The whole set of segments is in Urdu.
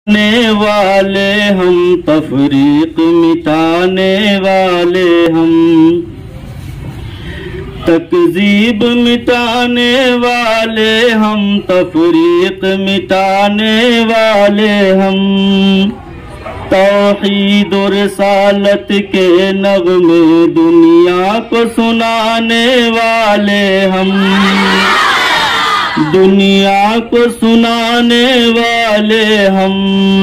مٹانے والے ہم، تفریق مٹانے والے ہم، تکذیب مٹانے والے ہم، تفریق مٹانے والے ہم، توحید و رسالت کے نغمے دنیا کو سنانے والے ہم، دنیا کو سنانے والے ہم،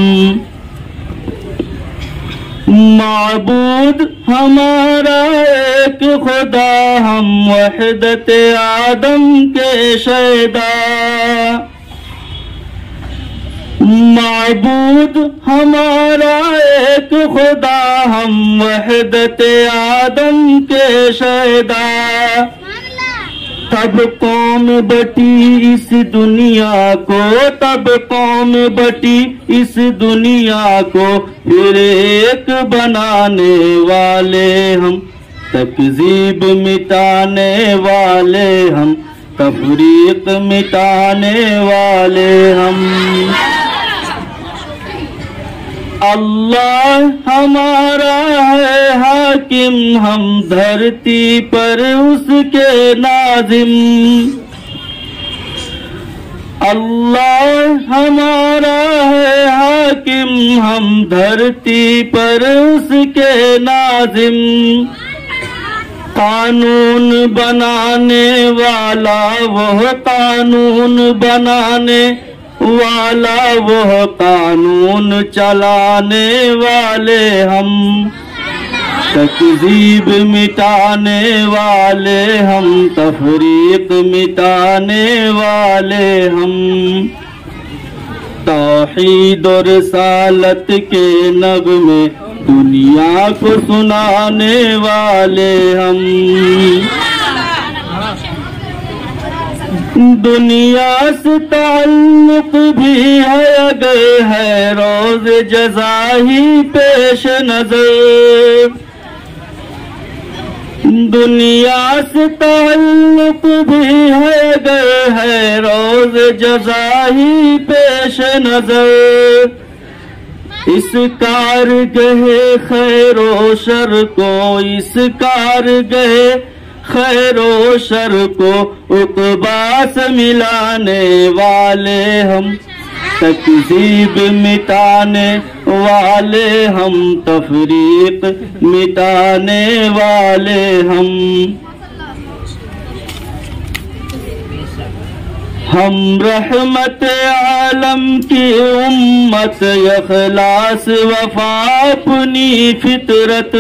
معبود ہمارا ایک خدا، ہم وحدت آدم کے شیدا، معبود ہمارا ایک خدا، ہم وحدت آدم کے شیدا، تب قوم بٹی اس دنیا کو، تب قوم بٹی اس دنیا کو، پھر ایک بنانے والے ہم، تکذیب مٹانے والے ہم، تفریق مٹانے والے ہم، اللہ ہمارا ہے حاکم، ہم دھرتی پر اس کے ناظم، اللہ ہمارا ہے حاکم، ہم دھرتی پر اس کے ناظم، قانون بنانے والا وہ قانون بنانے والا، وہ قانون چلانے والے ہم، تکذیب مٹانے والے ہم، تفریق مٹانے والے ہم، توحید و رسالت کے نغمے دنیا کو سنانے والے ہم، دنیا سے تعلق بھی ہے اگر ہے روز جزا ہی پیش نظر، دنیا سے تعلق بھی ہے اگر ہے روز جزا ہی پیش نظر، اس کارگہ خیر و شر کو، اس کارگہ خیر و شر کو عقبا سے ملانے والے ہم، تکذیب مٹانے والے ہم، تفریق مٹانے والے ہم رحمت عالم کی امت، اخلاص وفا اپنی فطرت،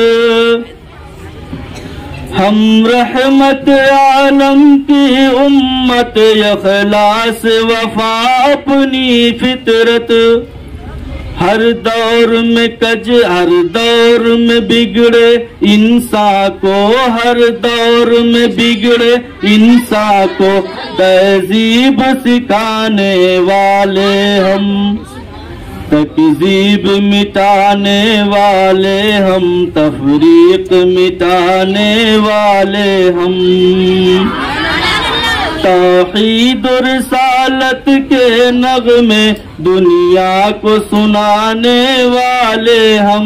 ہم رحمت عالم کی امت، اخلاص وفا اپنی فطرت، ہر دور میں کج ہر دور میں بگڑے انسان کو، ہر دور میں بگڑے انسان کو تہذیب سکھانے والے ہم، تکذیب مٹانے والے ہم، تفریق مٹانے والے ہم، توحید و رسالت کے نغمے دنیا کو سنانے والے ہم،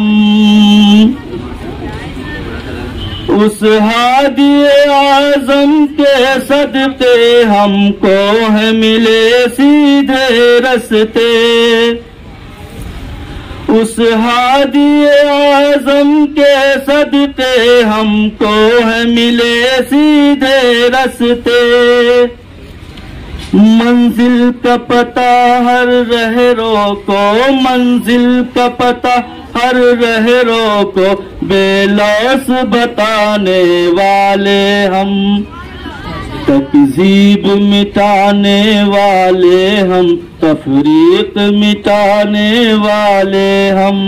اس ہادی اعظم کے صدقے ہم کو ہے ملے سیدھے رستے، اس ہادی اعظم کے صدقے ہم کو ہے ملے سیدھے رستے، منزل کا پتہ ہر رہرو کو، منزل کا پتہ ہر رہرو کو بے لوث بتانے والے ہم، تکذیب مٹانے والے ہم، تفریق مٹانے والے ہم،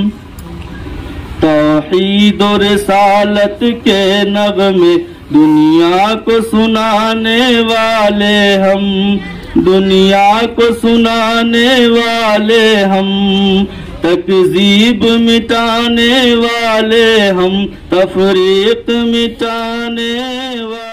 توحید و رسالت کے نغمے دنیا کو سنانے والے ہم، دنیا کو سنانے والے ہم، تکذیب مٹانے والے ہم، تفریق مٹانے والے